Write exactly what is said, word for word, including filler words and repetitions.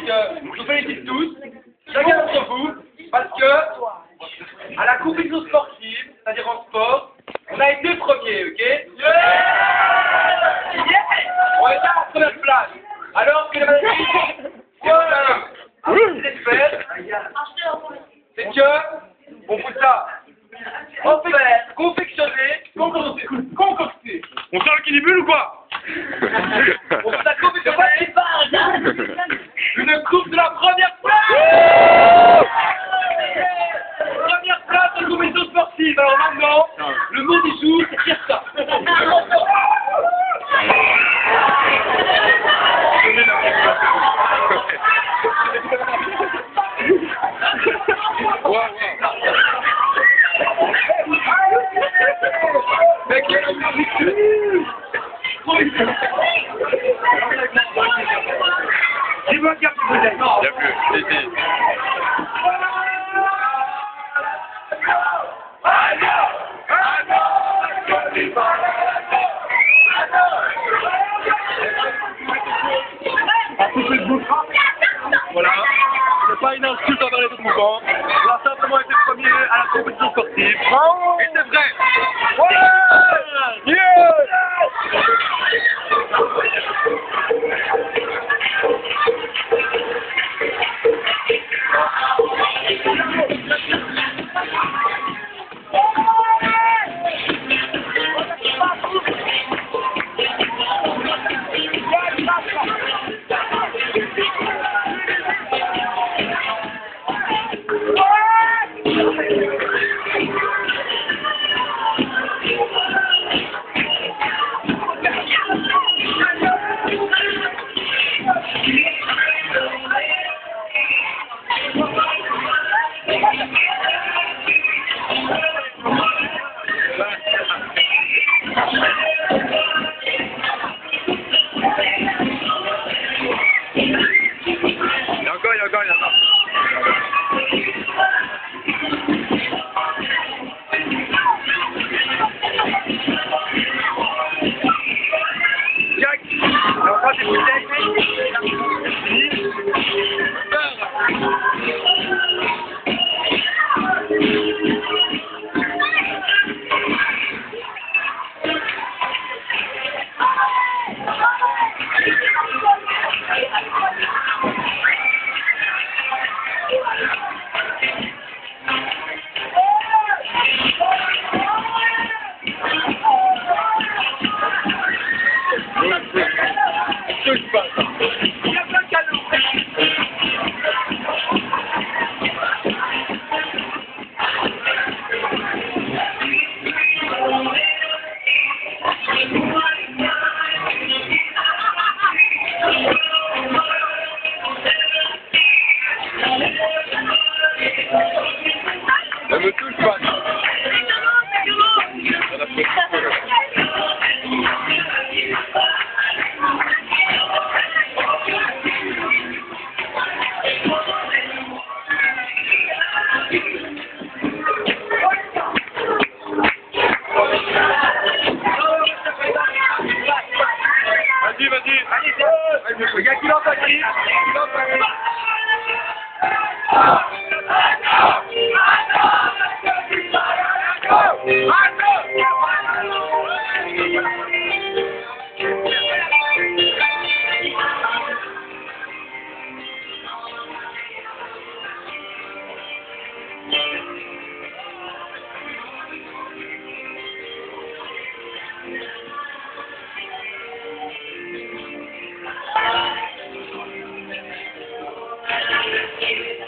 que je vous félicite tous, chacun d'entre vous, parce que à la compétition sportive, c'est-à-dire en sport, on a été premiers, ok? Yeah on était en première place. Alors que la maladie, j'espère, c'est que on peut ça confectionner, concocter, concocter. On sort le kinibule ou quoi? On peut ça confectionner une coupe de la première place. Première place en compétition sportive. Alors maintenant, le mot du jour, c'est fierté. Il n'y a plus, c'est dit. Voilà, c'est pas une insulte envers les autres mouvements. On a simplement été premier à la compétition sportive. Et c'est vrai. Ouais yeah Ne me touche pas. Vas-y, vas-y. Allez, il y a qui lance à qui? Thank you.